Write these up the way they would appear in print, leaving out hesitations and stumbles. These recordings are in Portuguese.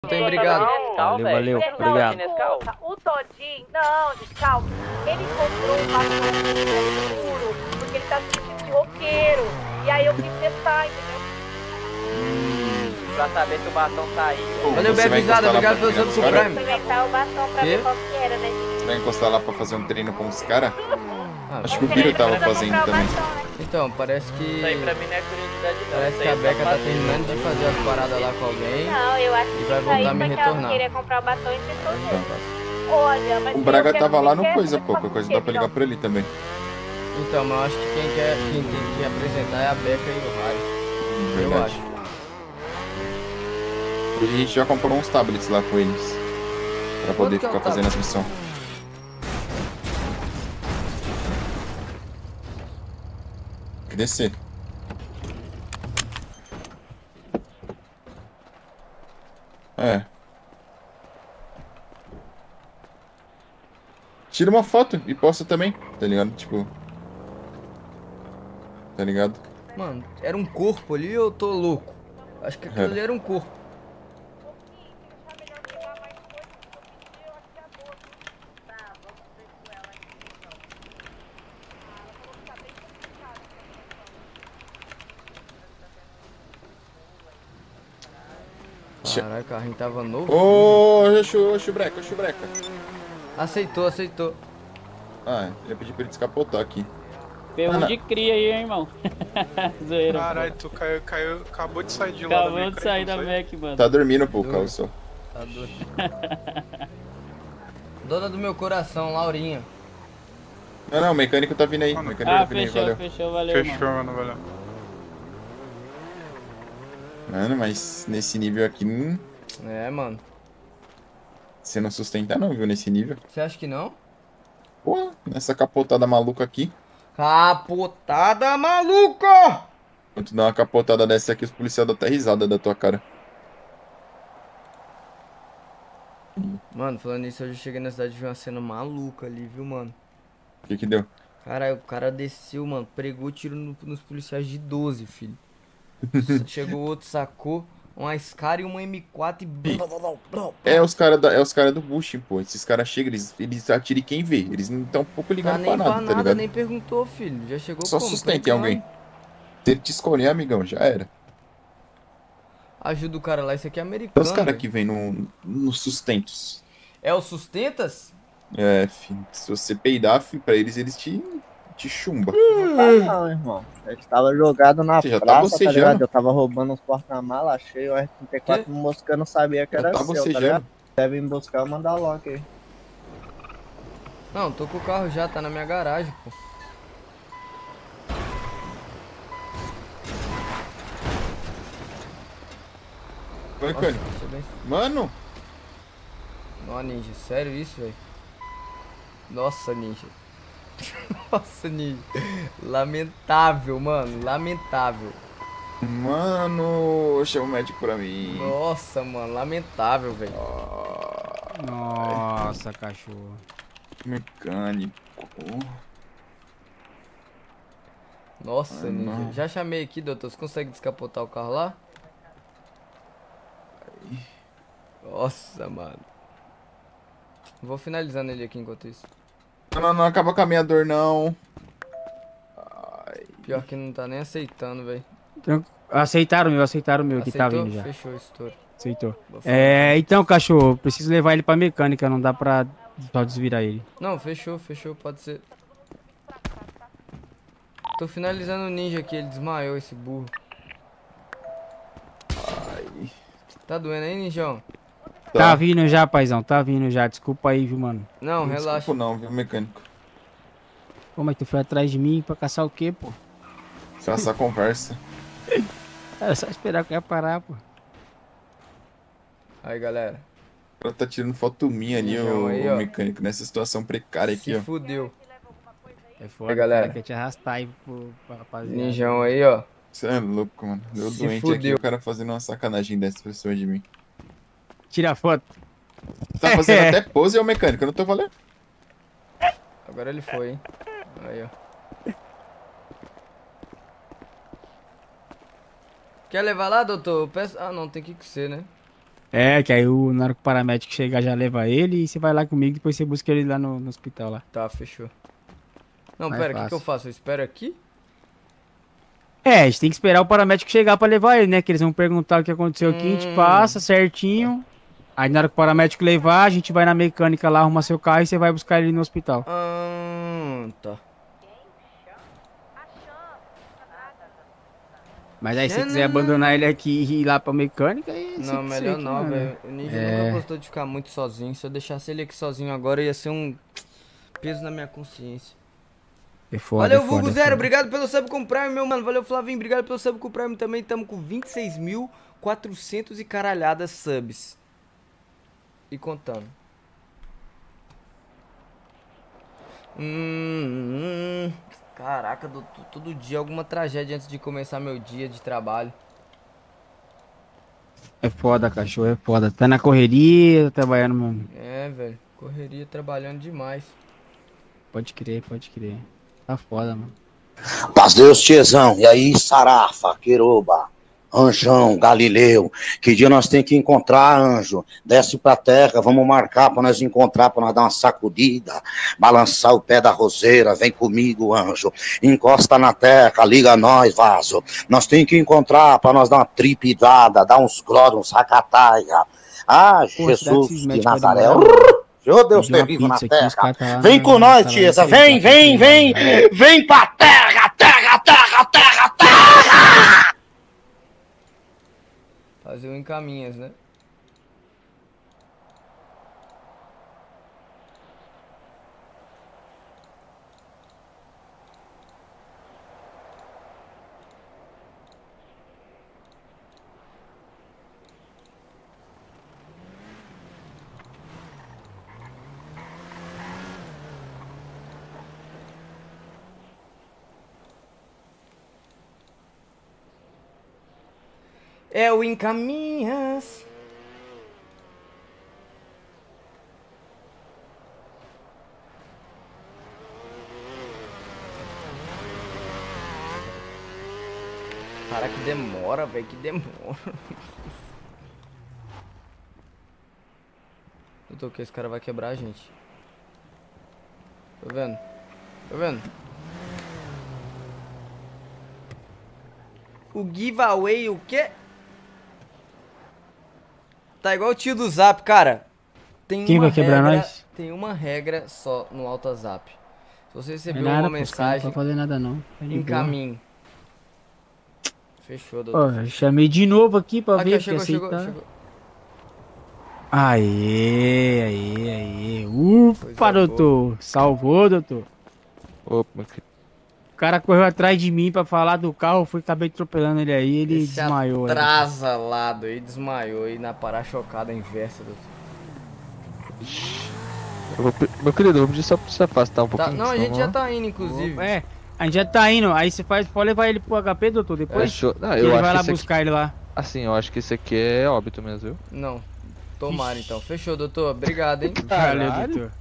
Tem, obrigado. Valeu, valeu, obrigado. O Todinho, não, gente, calma. Ele comprou um batom escuro porque ele tá se sentindo de roqueiro. E aí eu quis testar, entendeu? Pra saber se o batom tá aí. Valeu, bem avisado, obrigado pelo seu Prime. Experimentar o batom pra ver qual que era, né? Você vai encostar lá pra fazer um treino com os caras? Ah, Acho que o Biro tava fazendo também. então, parece que... Isso aí pra mim não é curiosidade não. Parece Isso que aí a é Beca tá safadeza. terminando de fazer as paradas lá com alguém. Não, eu acho E que vai isso voltar aí a me foi que ela retornar. queria comprar o batom e testou nele. Olha, mas O Braga eu quero tava lá no que coisa, essa pô. Qualquer coisa dá pra ligar pra ele também. Então, mas eu acho que quem tem que apresentar é a Beca e o Harry. Eu Verdade. acho. Hoje a gente já comprou uns tablets lá com eles. Pra poder que é um ficar fazendo as missões. Tem que descer. É. Tira uma foto e posta também, tá ligado? Tipo. Tá ligado? Mano, era um corpo ali ou eu tô louco? Acho que aquilo ali era um corpo. Caralho, o carrinho tava novo. Ô, Chubreca, ô Chubreca. Aceitou, aceitou. Ah, eu ia pedir pra ele descapotar aqui. Pergunta de cria aí, hein, irmão. Zoeira. Caralho, tu caiu, acabou de sair de lá da Acabou Mac, de sair da não Mac, mano. Tá dormindo, pô, calço. Tá doido. Dona do meu coração, Laurinha. Não, o mecânico tá vindo aí. O mecânico tá vindo aí, valeu. Fechou, valeu, Fechou, mano. mano, valeu. Mano, mas nesse nível aqui, É, mano. você não sustenta não, viu, nesse nível. Você acha que não? Pô, nessa capotada maluca aqui. Capotada maluca! Quando tu dá uma capotada dessa aqui, os policiais dão até risada da tua cara. Mano, falando nisso, hoje eu cheguei na cidade e vi uma cena maluca ali, viu, mano? O que que deu? Caralho, o cara desceu, mano, pregou tiro nos policiais de 12, filho. Chegou outro, sacou uma Scar e uma M4 e... É os cara do Bush, pô. Esses caras chegam, eles atiram em quem vê. Eles não estão um pouco Tá ligando nem pra nada, tá ligado? nem perguntou, filho. Já chegou Só como? sustenta em alguém. Se ele te escolher, amigão, já era. Ajuda o cara lá, isso aqui é Tem americano, os caras velho. que vêm no sustentos. É o Sustentas? É, filho. Se você peidar, filho, pra eles te chumba. Não, irmão. Eu estava jogado na Você já tá praça, tá bocejando? ligado? Eu tava roubando os porta-malas, achei o R34 moscando, não sabia que Já era tá seu, tá bocejando. ligado? Deve me buscar, mandar logo aí. Não, tô com o carro já, tá na minha garagem, pô. Vai, Cânio. Deixa eu ver. Mano, Ó, Ninja, sério isso, velho? Nossa, Ninja. Nossa, Ninja. Lamentável, mano, lamentável. chama o médico pra mim. Nossa, mano, lamentável, velho. Nossa, cachorro. Mecânico. Nossa, Ah, Ninja. não. Já chamei aqui, doutor. Você consegue descapotar o carro lá? Nossa, mano. Vou finalizando ele aqui enquanto isso. Não acaba com a minha dor, não. Pior que não tá nem aceitando, velho. Aceitaram o meu que tá Aceitou? vindo já. Fechou, estouro. Aceitou. Vou falar. Então, cachorro, preciso levar ele pra mecânica, não dá pra só desvirar ele. Não, fechou, pode ser. Tô finalizando o ninja aqui, ele desmaiou, esse burro. Tá doendo aí, ninjão? Tá vindo já, paizão, tá vindo já. Desculpa aí, viu, mano. Não, Não relaxa. desculpa não, viu, mecânico. Pô, mas tu foi atrás de mim pra caçar o quê, pô? Essa conversa. É só esperar que eu ia parar, pô. Aí, galera. O cara tá tirando foto minha ali, Mijão o aí, ó. mecânico, nessa situação precária aqui, Se ó. fudeu. É foda, Aí, galera. cara, quer te arrastar aí pra rapaziada. Ninjão aí, ó. Você é louco, mano. Deu Se doente aqui, fudeu. o cara fazendo uma sacanagem dessa pessoa de mim. Tira a foto. Tá fazendo até pose, é o mecânico, eu não tô valendo. Agora ele foi, hein. Aí, ó. Quer levar lá, doutor? Eu peço... Ah, não, tem que ser, né? É, que aí na hora que o paramédico chegar já leva ele e você vai lá comigo, depois você busca ele lá no hospital lá. Tá, fechou. Não, Mais pera, o que fácil. eu faço? Eu espero aqui? É, a gente tem que esperar o paramédico chegar pra levar ele, né? Que eles vão perguntar o que aconteceu aqui, a gente passa certinho. Aí na hora que o paramédico levar, a gente vai na mecânica lá, arruma seu carro e você vai buscar ele no hospital. Tá. Mas aí se você quiser abandonar ele aqui e ir lá pra mecânica, aí você Não, que melhor sei, não, mano. velho. O Ninja nunca gostou de ficar muito sozinho. Se eu deixasse ele aqui sozinho agora, ia ser um peso na minha consciência. É foda, Valeu, é foda, Vulgo é Zero. foda. Obrigado pelo sub com o Prime, meu mano. Valeu, Flavinho. Obrigado pelo sub com o Prime também. Tamo com 26.400 e caralhadas subs. E contando. Caraca, todo dia alguma tragédia antes de começar meu dia de trabalho. É foda, cachorro, é foda. Tá na correria, tá trabalhando, mano. É, velho. Correria, trabalhando demais. Pode crer, pode crer. Tá foda, mano. Paz Deus, tiezão. E aí, Sarafa, Queroba, Anjão, Galileu. Que dia nós tem que encontrar, anjo? Desce pra terra, vamos marcar pra nós encontrar, pra nós dar uma sacudida. Balançar o pé da roseira, vem comigo, anjo. Encosta na terra, liga nós, vaso. Nós tem que encontrar pra nós dar uma tripidada, dar uns glórias, uns racataia. Ah, Jesus de Nazaré. Ô Deus terrível na terra. Vem com nós, tiesa. Vem, vem, vem. Vem pra terra, terra, terra, terra, terra. Fazer um encaminhas, né? É o encaminhas. Cara, que demora, velho, que demora. Eu tô que esse cara vai quebrar a gente. Tô vendo? Tô vendo? O giveaway, o quê? Tá igual o tio do Zap, cara. Tem Quem uma vai quebrar regra, nós? Tem uma regra só no AutoZap. Se você receber Nada, uma pô, os caras mensagem, não vai fazer nada não. Tá de boa. encaminhe. Fechou, Ó, doutor. eu chamei de novo aqui pra Aqui, ver ó, que chegou, aceitar. chegou. Aê. Ufa, Coisa doutor. Salvou, doutor. Opa, meu querido. O cara correu atrás de mim pra falar do carro, fui acabei atropelando ele aí, ele Esse desmaiou. Né? atrasalado aí, desmaiou aí na para-chocada inversa, doutor. Meu querido, eu vou pedir só pra você afastar um Tá, pouquinho. não, a senão gente já não- tá indo, inclusive. É, a gente já tá indo, aí você pode levar ele pro HP, doutor, depois Fechou. Não, que eu ele acho vai que lá esse buscar ele lá. aqui... Assim, eu acho que esse aqui é óbito mesmo, viu? Não. Tomara, então. Fechou, doutor. Obrigado, hein? Valeu, doutor.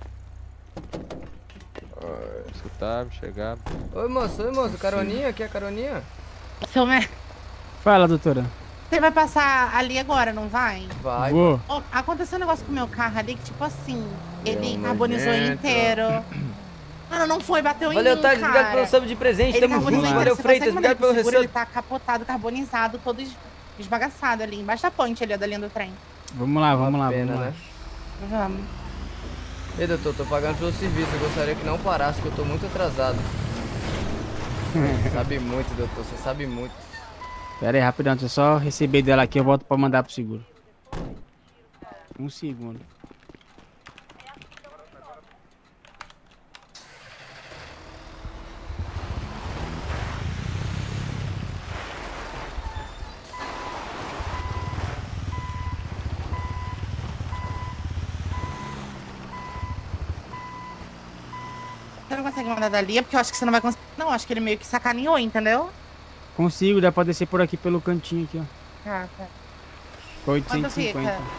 Escutar, chegar. Oi, moço. Caroninha? Quer caroninha? Seu me... Fala, doutora. Você vai passar ali agora, não vai? Vai. Vou. Ó, aconteceu um negócio com o meu carro ali que, tipo assim, ele Meu carbonizou nojento. inteiro. Mano, não foi, bateu Valeu, em mim, Thales. Obrigado cara. pelo sub de presente. Ele Tamo carbonizou junto. inteiro. Valeu, Você Freitas. consegue mandar Obrigado pelo ele pro seguro, resub. ele tá capotado, carbonizado, todo esbagaçado ali. Embaixo da ponte ali, ó, da linha do trem. Vamos lá, vamos lá, Pena, vamos lá. né? Vamos. Ei, doutor, tô pagando pelo serviço. Eu gostaria que não parasse, que eu tô muito atrasado. Você sabe muito, doutor. Você sabe muito. Pera aí, rapidão, deixa eu só receber dela aqui, eu volto pra mandar pro seguro. Um segundo. Você não consegue mandar dali, é porque eu acho que você não vai conseguir. Não, acho que ele meio que sacaneou, entendeu? Consigo, dá pra descer por aqui pelo cantinho aqui, ó. Ah, tá. Foi Quanto 850. fica?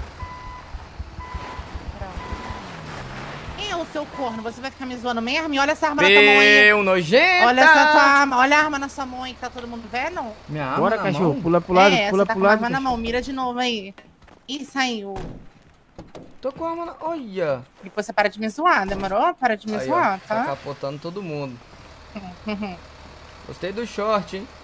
E o seu corno, você vai ficar me zoando mesmo? E olha essa arma na tua mão aí. Meu nojento! Olha essa tua arma, olha a arma na sua mão aí que tá todo mundo vendo. Minha arma Bora, na cachorro, mão? pula pro lado, É, pula você tá pro com a lado. arma na cachorro. mão, mira de novo aí. Ih, saiu. Tô com a arma na... Olha! Depois você para de me zoar, demorou? Para de me Aí, ó, zoar, tá tá? capotando todo mundo. Gostei do short, hein?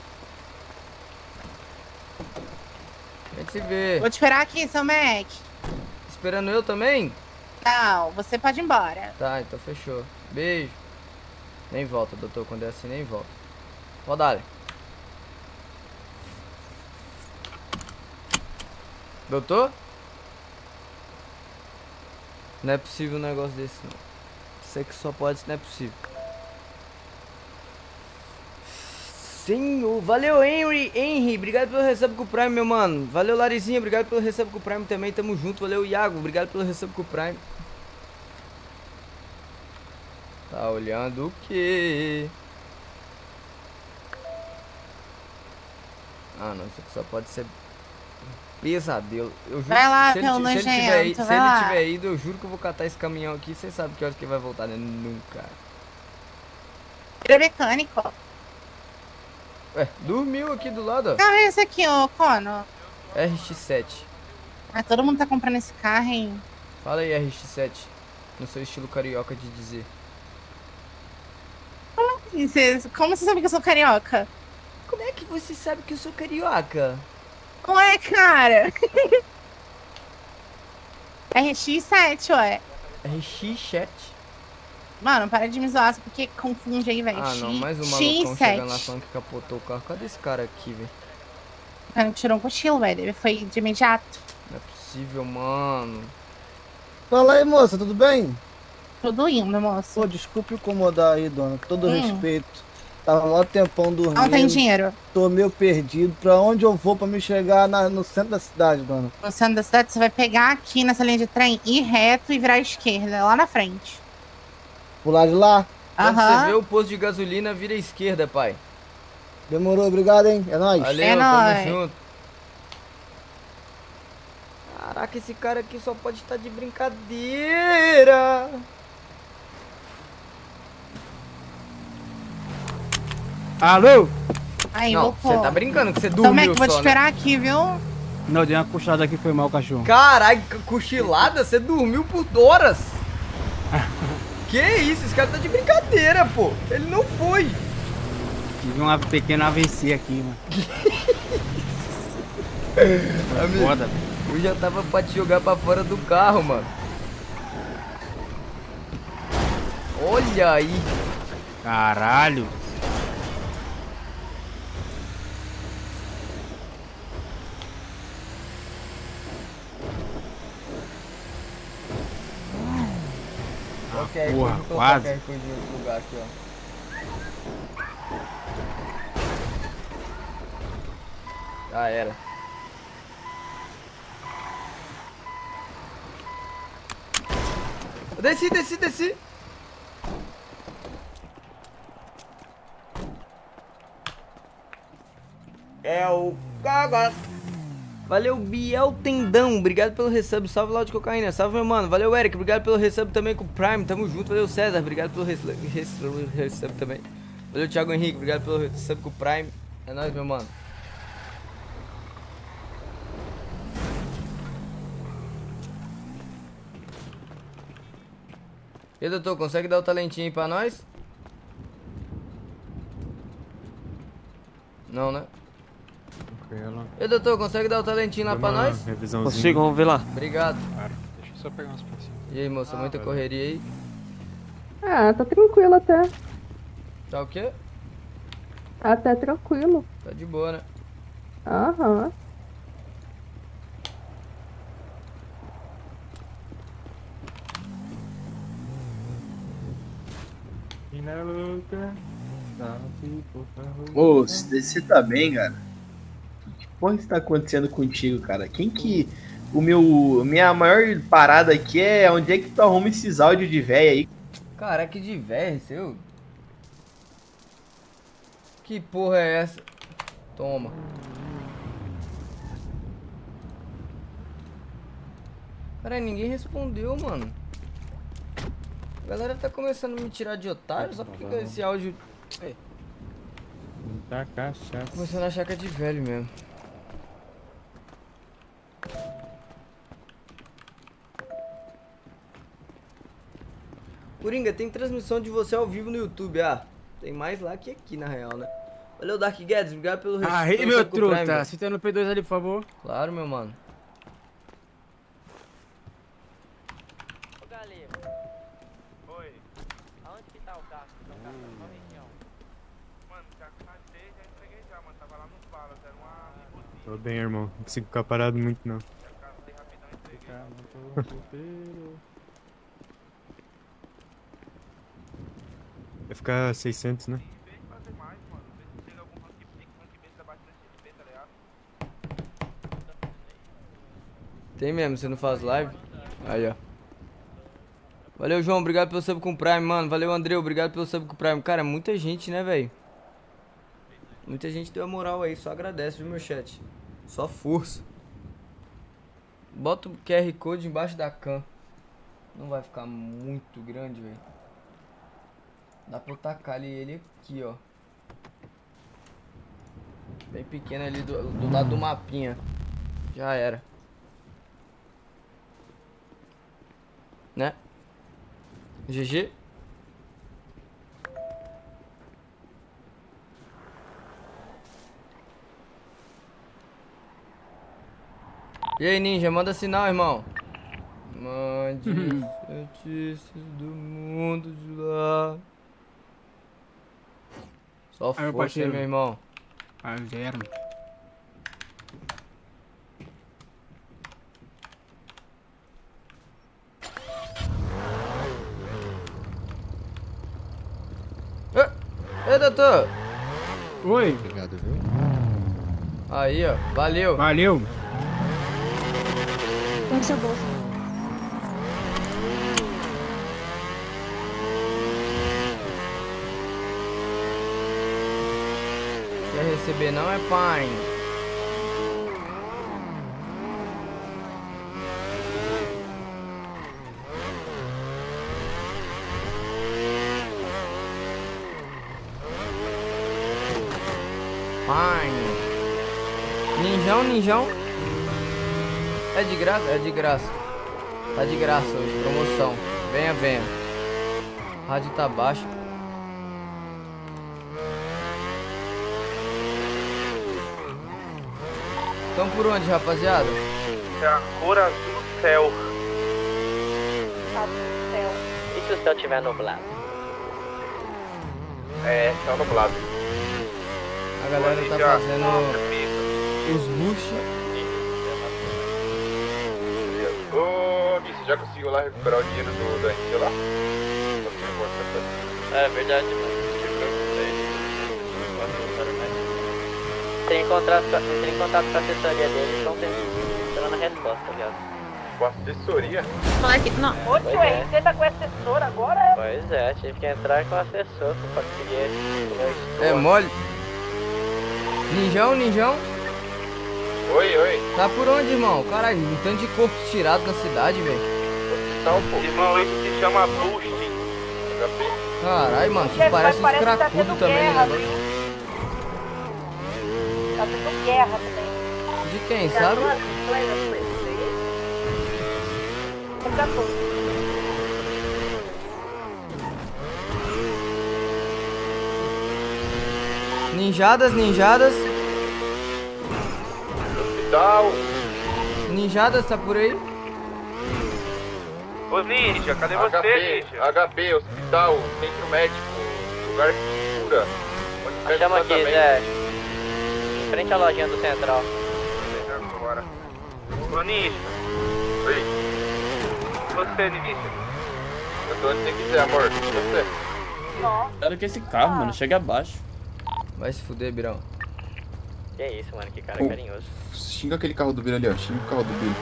A gente se vê. Vou te esperar aqui, seu Mac. Esperando eu também? Não, você pode ir embora. Tá, então fechou. Beijo. Nem volta, doutor. Quando é assim, nem volta. Pode dar. Doutor? Não é possível um negócio desse, não. Sei que só pode, não é possível. Senhor, valeu Henry, obrigado pelo resub com o Prime, meu mano. Valeu Larizinha, obrigado pelo resub com o Prime também, tamo junto. Valeu Iago, obrigado pelo resub com o Prime. Tá olhando o quê? Ah não, isso aqui só pode ser pesadelo. Eu juro Vai lá, que pelo se ele nojento, vai lá. tiver ido, eu juro que eu vou catar esse caminhão aqui. Você sabe que horas que ele vai voltar, né? Nunca. Ele é mecânico. Ué, dormiu aqui do lado, ó. Carro é esse aqui, ô Cono? RX-7. Ah, todo mundo tá comprando esse carro, hein? Fala aí, RX-7. No seu estilo carioca de dizer. Como você sabe que eu sou carioca? Como é que você sabe que eu sou carioca? Ué, cara. RX7, ué. RX-7. Mano, para de me zoar, só porque confunde aí, velho. Ah, não, mais um malucão chegando lá falando que capotou o carro. Cadê esse cara aqui, velho? O cara tirou um cochilo, velho. Ele foi de imediato. Não é possível, mano. Fala aí, moça, tudo bem? Tudo indo, moço. Pô, desculpe incomodar aí, dona. Com todo respeito. Tava mó tempão dormindo. Não tem dinheiro. Tô meio perdido. Pra onde eu vou pra me chegar no centro da cidade, dona? No centro da cidade, você vai pegar aqui nessa linha de trem, ir reto e virar à esquerda, lá na frente. Pular de lá? Quando você vê o posto de gasolina, vira à esquerda, pai. Demorou, obrigado, hein? É nóis. Valeu, tamo junto. Caraca, esse cara aqui só pode estar de brincadeira. Alô? Aí, não, você tá brincando que você dormiu Como é que vou te só, esperar né? aqui, viu? Não, dei uma cochilada aqui, foi mal, cachorro. Caralho, cochilada? Você dormiu por horas? Que isso? Esse cara tá de brincadeira, pô. Ele não foi. Tive uma pequena AVC aqui, mano. Amigo, foda, eu já tava pra te jogar pra fora do carro, mano. Olha aí. Caralho. Ok, porra, vou quase. qualquer coisa em outro lugar aqui, ó. Já era. Desci. É o Gagas. Valeu, Biel Tendão. Obrigado pelo resub. Salve lá de cocaína. Salve, meu mano. Valeu, Eric. Obrigado pelo resub também com o Prime. Tamo junto. Valeu, César. Obrigado pelo resub também. Valeu, Thiago Henrique. Obrigado pelo resub com o Prime. É nóis, meu mano. E aí, doutor, consegue dar o talentinho aí pra nós? Não, né? Tranquilo. E aí, doutor, consegue dar o talentinho lá pra nós? Consigo, vamos ver lá. Obrigado. Claro. Deixa eu só pegar umas pecinhas. E aí, moça, muita correria aí? Ah, tá tranquilo até. Tá o quê? Até tranquilo. Tá de boa, né? Aham. Ô, você tá bem, cara? Que porra que tá acontecendo contigo, cara? Quem que... Minha maior parada aqui é onde é que tu arruma esses áudios de véia aí? Caraca, que de véia, seu. Que porra é essa? Toma. Peraí, ninguém respondeu, mano. A galera tá começando a me tirar de otário, só porque esse áudio... Ei. Muita cachaça. Começando a achar que é de velho mesmo. Coringa, tem transmissão de você ao vivo no YouTube. Ah, tem mais lá que aqui, na real, né? Valeu, Dark Guedes. Obrigado pelo Aí, pelo meu sub com o Prime, truta. velho. Cita no P2 ali, por favor. Claro, meu mano. Ô, Galê. Oi. Aonde que tá o carro? Tá o carro na qual região? Mano, já passei, já entreguei já, mano. Tava lá nos balas, era uma limusine. Tô bem, irmão. Não consigo ficar parado muito, não. Vai ficar 600, né? Tem mesmo, você não faz live? Aí, ó. Valeu, João, obrigado pelo sub com o Prime, mano. Valeu, André, obrigado pelo sub com o Prime. Cara, muita gente, né, velho? Muita gente deu a moral aí, só agradece, viu, meu chat? Só força. Bota o QR Code embaixo da cam. Não vai ficar muito grande, velho. Dá pra eu tacar ele aqui, ó. Bem pequeno ali do lado do mapinha. Já era. Né? GG. E aí, Ninja, manda sinal, irmão. Mande notícias do mundo de lá. Só Aí, força aí, meu irmão. Ah, zero. Ei, doutor. Oi. Obrigado, viu? Aí, ó. Valeu. Valeu. Põe seu bolso. Quer receber não é pai. Ninjão. É de graça? É de graça. Tá de graça hoje, promoção. Venha. Rádio tá baixo. Tão por onde, rapaziada? É a cor azul do céu. Azul do céu. E se o céu estiver nublado? É, céu nublado. A galera tá fazendo os bush. Ô, Gui, você já conseguiu lá recuperar o dinheiro do RT lá? É verdade, mano. Entrei em contato com a assessoria deles, estão esperando a resposta, viado. Com a assessoria? Moleque, não. Ô, tio, você tá com assessor agora? Pois é, tive que entrar com o assessor pra conseguir. É mole? Ninjão? Oi. Tá por onde, irmão? Caralho, um tanto de corpo tirado na cidade, velho. Irmão, isso se chama boosting. Caralho, mano, vocês parecem uns cracudos também, né? Tá tendo guerra também. De quem, sabe? Ninjadas. Hospital. Ninjadas, tá por aí? Ô, Ninja, cadê você, Ninja? HP, hospital, centro médico, lugar que cura. Chama aqui, Zé. Em frente à lojinha do Central. Agora. Ô, Ninja. Oi. Você, Vinícius? Eu tô onde você quiser, amor. E você? Cuidado com esse carro, mano. Chega abaixo. Vai se fuder, Birão. Que isso, mano. Que cara carinhoso. Xinga aquele carro do Biro ali, ó. Xinga o carro do Biro.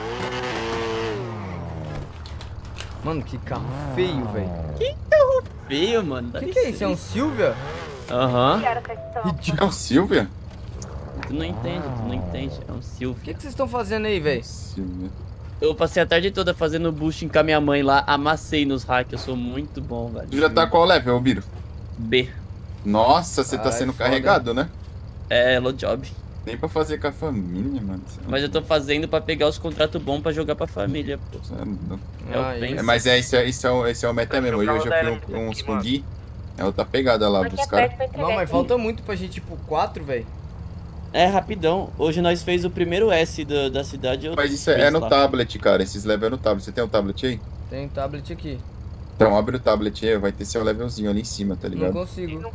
Mano, que carro feio, velho. Que carro feio, mano. Que é isso? É um Silvia? Aham. É um Silvia? Tu não entende. É um Silvia. O que vocês estão fazendo aí, velho? Silvia. Eu passei a tarde toda fazendo boosting com a minha mãe lá. Amassei nos hacks. Eu sou muito bom, velho. Tu já tá qual level, Biro? B. Nossa, você tá sendo foda. carregado, né? É, hello job. Nem pra fazer com a família, mano. Mas eu tô fazendo pra pegar os contratos bons pra jogar pra família, pô. É o pensa. Mas esse é o meta mesmo. Hoje eu já fui uns com o Gui. É outra pegada lá dos caras. Não, mas falta muito pra gente ir pro 4, velho. É, rapidão. Hoje nós fez o primeiro S da cidade. Mas isso é no tablet, cara. Esses levels é no tablet. Você tem um tablet aí? Tem um tablet aqui. Então abre o tablet aí, vai ter seu levelzinho ali em cima, tá ligado? Não consigo.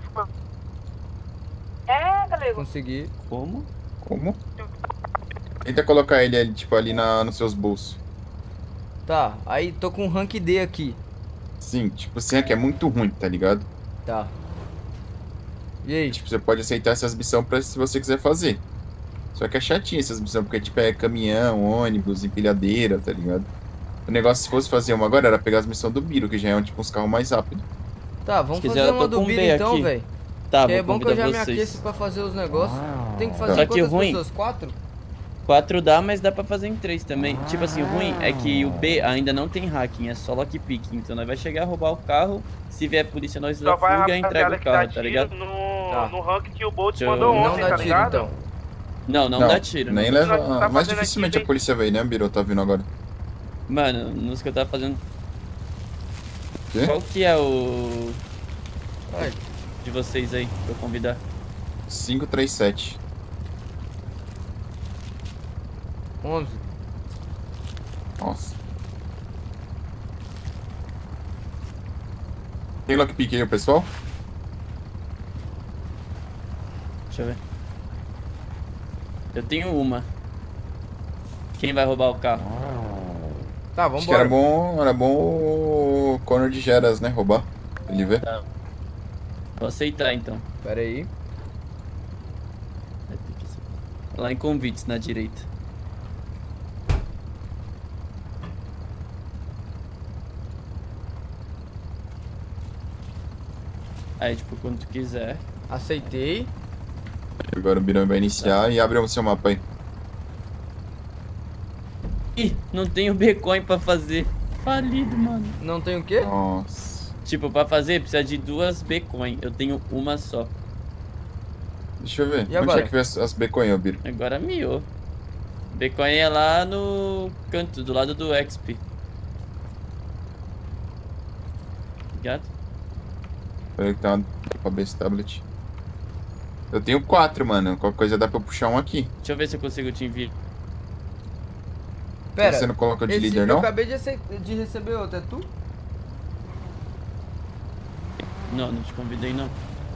É, galera. Consegui. Como? Como? Tenta colocar ele tipo, ali nos seus bolsos. Tá, aí tô com um rank D aqui. Sim, tipo, esse rank é muito ruim, tá ligado? Tá. E aí? Tipo, você pode aceitar essas missões pra se você quiser fazer. Só que é chatinho essas missões, porque tipo, é caminhão, ônibus, empilhadeira, tá ligado? O negócio, se fosse fazer uma agora, era pegar as missões do Biro, que já é tipo uns carros mais rápidos. Tá, vamos fazer uma do Biro então, velho. Tá, que é bom que eu já me aqueço pra fazer os negócios. Tem que fazer Só que quantas ruim. pessoas? 4? 4 dá, mas dá pra fazer em 3 também. Tipo assim, o ruim é que o B ainda não tem hacking, é só lockpick. Então nós vai chegar a roubar o carro. Se vier a polícia, nós Só vai fuga e entrega o carro, tá ligado? No rank que o Bolt Deixa eu- mandou Não ontem, dá tá tiro, ligado? então. Não dá tiro. Nem não. leva. Mais dificilmente a polícia veio, né, Biro? Tá vindo agora. Mano, nos que eu tava fazendo. Quê? Qual que é o. De vocês aí, pra eu convidar? 537. 11. Nossa. Tem lockpick aí, o pessoal? Deixa eu ver. Eu tenho uma. Quem vai roubar o carro? Tá, vamos Acho que era bom o Conor de Geras, né? Roubar. Ele vê. Tá. Vou aceitar então. Pera aí. Lá em convites na direita. Aí, tipo, quando tu quiser. Aceitei. Agora o Birão vai iniciar e abre o seu mapa aí. Ih, não tenho Bitcoin pra fazer. Falido, mano. Não tem o quê? Nossa. Tipo, pra fazer precisa de 2 Bitcoin. Eu tenho uma só. Deixa eu ver. E Onde agora? é que vê as Bitcoin, ô Biro? Agora miou. Bitcoin é lá no canto, do lado do XP. Ligado? Peraí que tá pra ver esse tablet. Eu tenho 4, mano. Qualquer coisa dá pra eu puxar um aqui. Deixa eu ver se eu consigo te enviar. Pera, Você não coloca de esse líder, eu não? acabei de receber outro, é tu? Não, não te convidei não.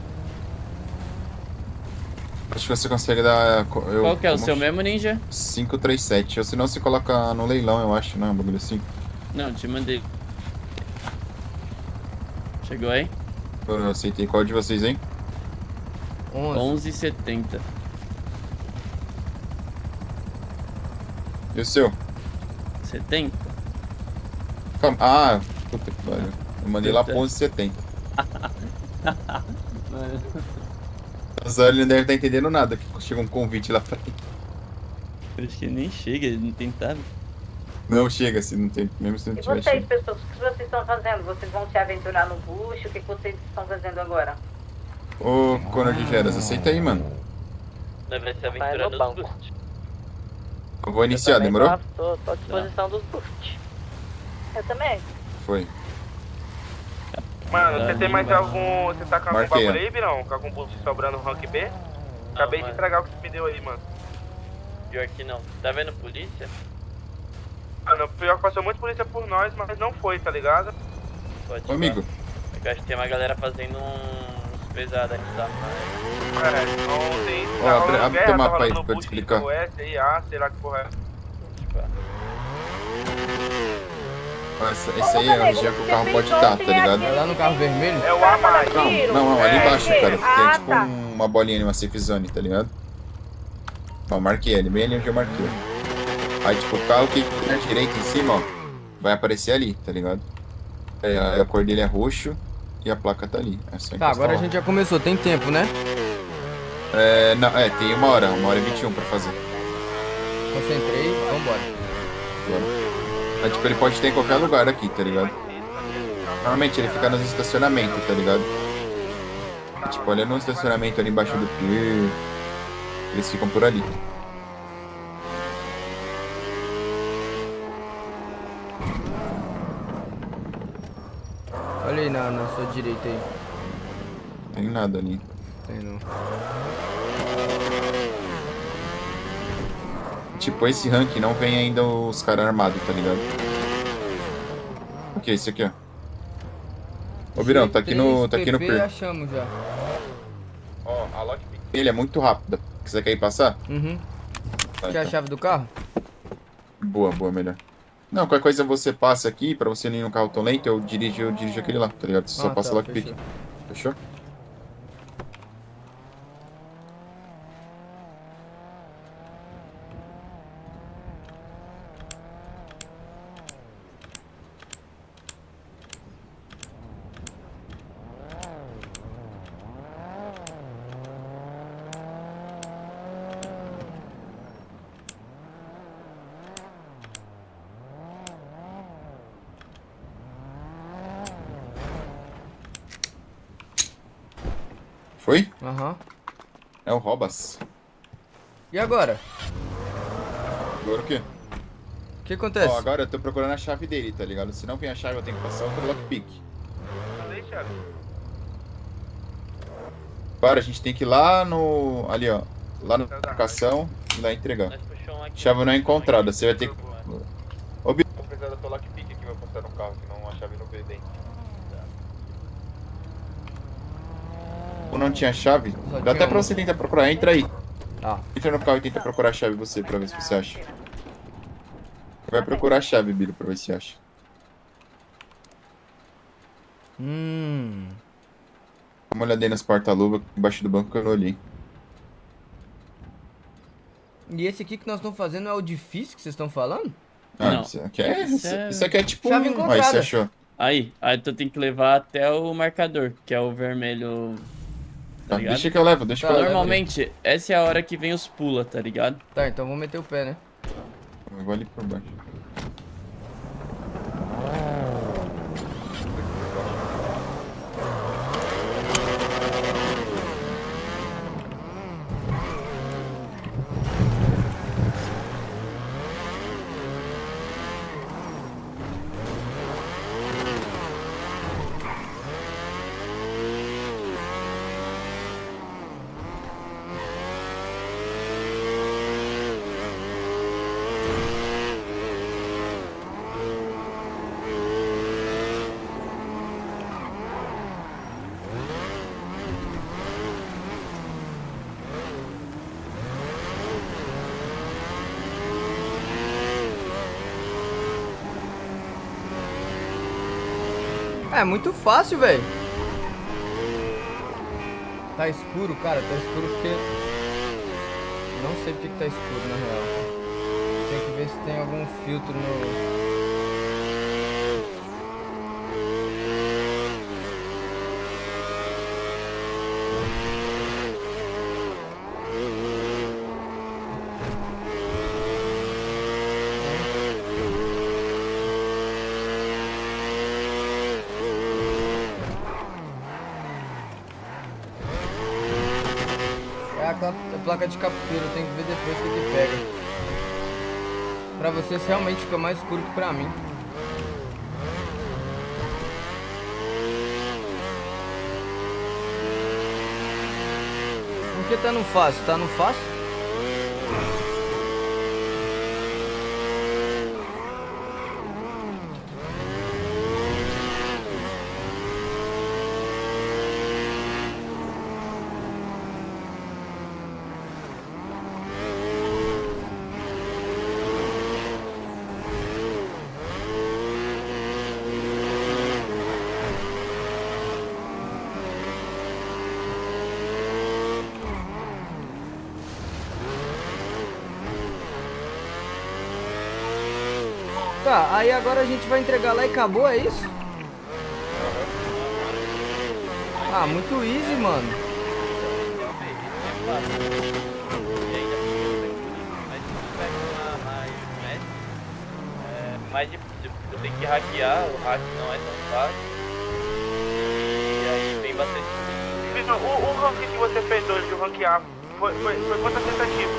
Acho que você consegue dar... Qual que é o seu mesmo, Ninja? 537. Ou senão você coloca no leilão, eu acho, né? Um bagulho assim. Não, te mandei. Chegou aí? Eu aceitei. Qual de vocês, hein? 11,70. E o seu? 70? Calma. Ah, puta que pariu. Eu mandei lá pro 11,70. Mano. O Zóio não deve estar entendendo nada, que chega um convite lá pra ele. Eu acho que nem chega, ele não tentava. Não chega, se não tem, mesmo se não E tiver vocês, chega. pessoas, o que vocês estão fazendo? Vocês vão se aventurar no bucho? O que vocês estão fazendo agora? Ô, Conor de Geras, aceita aí, mano. Nós vai se aventurar nos boost. Eu vou iniciar, demorou? Tô à disposição dos boosts. Eu também. Foi. Mano, você tem mais algum... Você tá com algum Marquei, bagulho aí, Birão? Com algum boost sobrando no rank B? Acabei de entregar o que você me deu aí, mano. Pior que não. Tá vendo polícia? Mano, pior que passou muito polícia por nós, mas não foi, tá ligado? Pode Ô, amigo. É que eu acho que tem uma galera fazendo uns pesados aqui, tá? Ontem Ó, tá abre rolando teu guerra, mapa tá aí rolando pra eu te boost explicar. do S aí, A, sei lá que porra é. Ó, esse aí é a região que o carro pode estar, tá ligado? É lá no carro vermelho? É o A mais. Não, ali embaixo, cara. Tem tipo tá. uma bolinha ali, uma safe zone, tá ligado? Ó, marquei ele, bem ali onde eu marquei. Aí, tipo, o carro que tem na direita em cima, ó, vai aparecer ali, tá ligado? É, a cor dele é roxo e a placa tá ali. É só Tá, encostar agora a lá. gente já começou, tem tempo, né? É, não, tem 1h e 21 pra fazer. Concentrei, vambora. Bora. Aí, tipo, ele pode ter em qualquer lugar aqui, tá ligado? Normalmente ele fica nos estacionamentos, tá ligado? Tipo, olha no estacionamento ali embaixo do pier. Eles ficam por ali. Olha aí na sua direita aí. Tem nada ali. Tem não. Tipo, esse ranking não vem ainda os caras armados, tá ligado? O que é esse aqui, ó? Ô, Birão, tá aqui no PP achamos já. Ó, a lockpick dele é muito rápida. Você quer ir passar? Uhum. Tá, Quer a então. chave do carro? Boa, melhor. Não, qualquer coisa você passa aqui, pra você não ir no carro tão lento, eu dirijo aquele lá, tá ligado? Você só passa lockpick. Fechou? Foi? Aham. É o Robas. E agora? Agora o quê? O que acontece? Ó, agora eu tô procurando a chave dele, tá ligado? Se não vem a chave, eu tenho que passar outro lockpick. Cadê, chave? Para, a gente tem que ir lá no... Ali, ó. Lá na marcação e lá entregar. Chave não é encontrada, você vai ter que... Ô, Bi... Vou precisar da tua lockpick aqui, vou passar no carro, que não a chave não veio dentro. Ou não tinha chave? Só Dá até tinha pra você tentar procurar. Entra aí. Ah. Entra no carro e tenta procurar a chave você, pra ver se você acha. Vai procurar a chave, Biro, pra ver se acha. Dá uma olhada aí nas porta-luva, embaixo do banco que eu não olhei. E esse aqui que nós estamos fazendo é o difícil que vocês estão falando? Ah, Não. isso aqui é tipo... Chave Aí encontrada. você achou. Aí tu tem que levar até o marcador, que é o vermelho. Tá ligado? Deixa que eu levo, deixa que eu levo. Normalmente, essa é a hora que vem os pula, tá ligado? Tá, então vamos meter o pé, né? Eu vou ali por baixo. É muito fácil, velho. Tá escuro, cara. Tá escuro porque... Não sei porque que tá escuro, na real. Tem que ver se tem algum filtro no... A placa de captura, eu tenho que ver depois o que pega. Pra vocês realmente fica mais escuro que pra mim. Por que tá no fácil? Tá no fácil? Tá, aí agora a gente vai entregar lá e acabou, é isso? Ah, muito easy, mano. Mais difícil, porque tu tem que hackear, o hack não é tão fácil. E aí vem bastante. O rank que você fez hoje, o rank A, Foi quantas tentativas?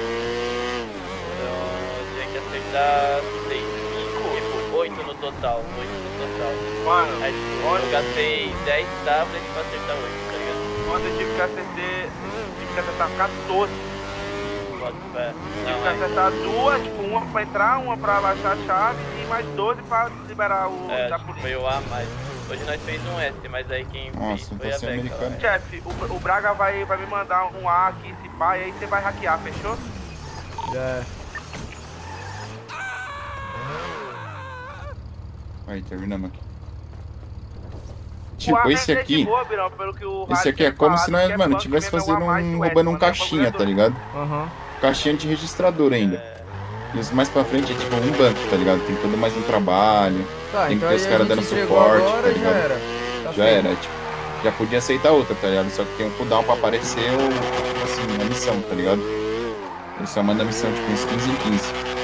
Eu tinha que acertar 6, 5, 8 no total. 8 no total. Mano, aí, eu gastei 10 tablets pra acertar 8, tá ligado? Ontem eu tive que acertar 14. Tive que acertar duas, tipo, uma pra entrar, uma pra baixar a chave e mais 12 pra liberar o da polícia. Foi o A mais. Hoje nós fez um S, mas aí quem fez foi a Beca. Chefe, o Braga vai me mandar um A aqui, esse pai, aí você vai hackear, fechou? Já. Aí, terminamos aqui. Tipo, esse aqui... Esse aqui é como se nós, mano, tivesse fazendo roubando um caixinha, tá ligado? Caixinha de registrador ainda. E os mais pra frente é tipo um banco, tá ligado? Tem todo mais um trabalho. Tá, tem então que ter os caras dando suporte, tá ligado? Já era. Tá já era, tipo, já podia aceitar outra, tá ligado? Só que tem um cooldown pra aparecer, tipo assim, a missão, tá ligado? Ele só manda a missão, tipo, uns 15 em 15.